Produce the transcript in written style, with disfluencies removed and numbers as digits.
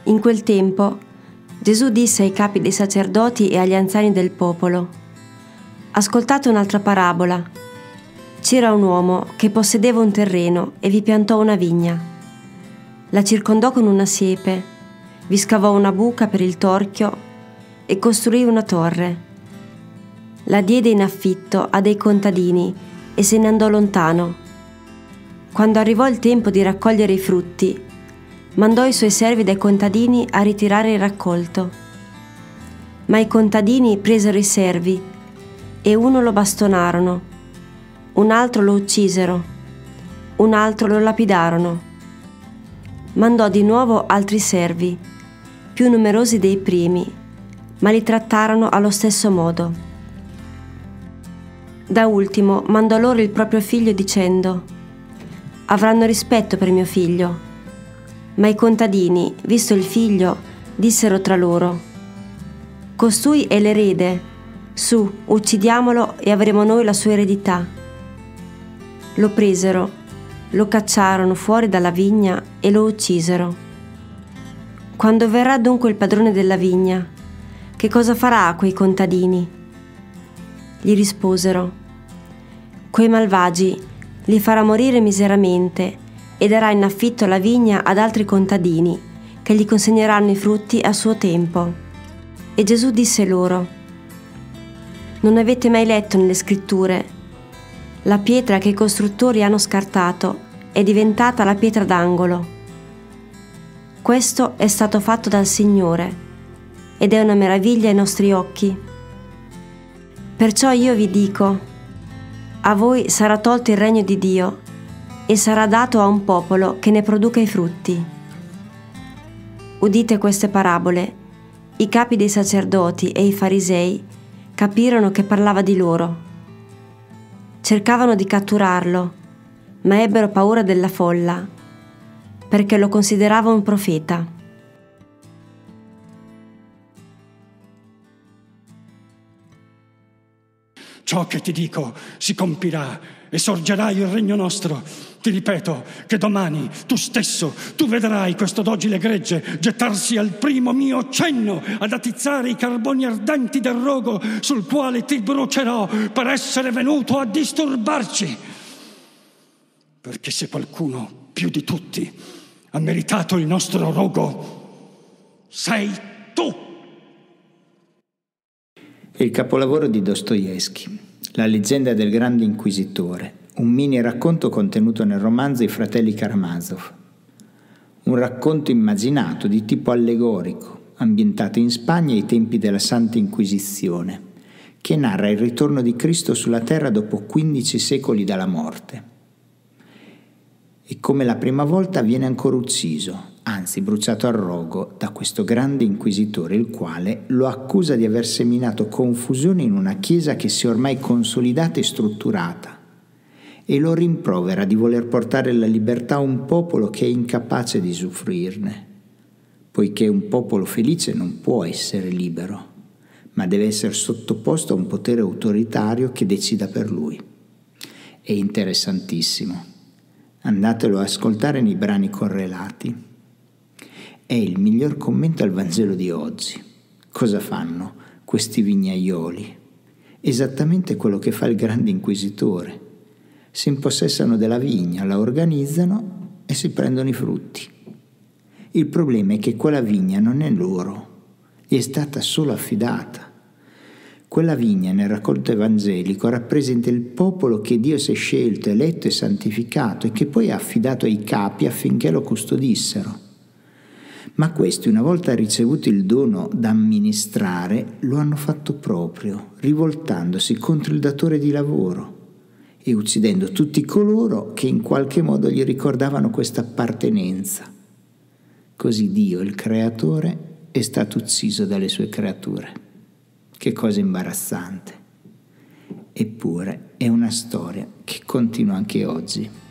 In quel tempo Gesù disse ai capi dei sacerdoti e agli anziani del popolo: «Ascoltate un'altra parabola. C'era un uomo che possedeva un terreno e vi piantò una vigna. La circondò con una siepe, vi scavò una buca per il torchio e costruì una torre. La diede in affitto a dei contadini e se ne andò lontano. Quando arrivò il tempo di raccogliere i frutti, mandò i suoi servi dai contadini a ritirare il raccolto. Ma i contadini presero i servi e uno lo bastonarono, un altro lo uccisero, un altro lo lapidarono. Mandò di nuovo altri servi, più numerosi dei primi, ma li trattarono allo stesso modo. Da ultimo mandò loro il proprio figlio dicendo: «Avranno rispetto per mio figlio». Ma i contadini, visto il figlio, dissero tra loro: «Costui è l'erede, su, uccidiamolo e avremo noi la sua eredità». Lo presero, lo cacciarono fuori dalla vigna e lo uccisero. Quando verrà dunque il padrone della vigna, che cosa farà a quei contadini? Gli risposero: «Quei malvagi li farà morire miseramente e darà in affitto la vigna ad altri contadini che gli consegneranno i frutti a suo tempo». E Gesù disse loro: «Non avete mai letto nelle scritture: la pietra che i costruttori hanno scartato è diventata la pietra d'angolo. Questo è stato fatto dal Signore ed è una meraviglia ai nostri occhi. Perciò io vi dico: a voi sarà tolto il regno di Dio e sarà dato a un popolo che ne produca i frutti». Udite queste parabole, i capi dei sacerdoti e i farisei capirono che parlava di loro. Cercavano di catturarlo, ma ebbero paura della folla, perché lo considerava un profeta. Ciò che ti dico si compirà e sorgerà il regno nostro. Ti ripeto che domani tu vedrai questo dogile gregge gettarsi al primo mio cenno ad attizzare i carboni ardenti del rogo sul quale ti brucerò per essere venuto a disturbarci. Perché se qualcuno più di tutti ha meritato il nostro rogo, sei tu. Il capolavoro di Dostoevskij, La leggenda del grande inquisitore, un mini racconto contenuto nel romanzo I fratelli Karamazov. Un racconto immaginato di tipo allegorico, ambientato in Spagna ai tempi della Santa Inquisizione, che narra il ritorno di Cristo sulla terra dopo 15 secoli dalla morte. E come la prima volta viene ancora ucciso, anzi bruciato al rogo, da questo grande inquisitore, il quale lo accusa di aver seminato confusione in una chiesa che si è ormai consolidata e strutturata, e lo rimprovera di voler portare la libertà a un popolo che è incapace di usufruirne, poiché un popolo felice non può essere libero, ma deve essere sottoposto a un potere autoritario che decida per lui. È interessantissimo. Andatelo a ascoltare nei brani correlati. È il miglior commento al Vangelo di oggi. Cosa fanno questi vignaioli? Esattamente quello che fa il grande inquisitore. Si impossessano della vigna, la organizzano e si prendono i frutti. Il problema è che quella vigna non è loro, gli è stata solo affidata. Quella vigna nel racconto evangelico rappresenta il popolo che Dio si è scelto, eletto e santificato e che poi ha affidato ai capi affinché lo custodissero. Ma questi, una volta ricevuto il dono da amministrare, lo hanno fatto proprio, rivoltandosi contro il datore di lavoro e uccidendo tutti coloro che in qualche modo gli ricordavano questa appartenenza. Così Dio, il creatore, è stato ucciso dalle sue creature. Che cosa imbarazzante. Eppure è una storia che continua anche oggi.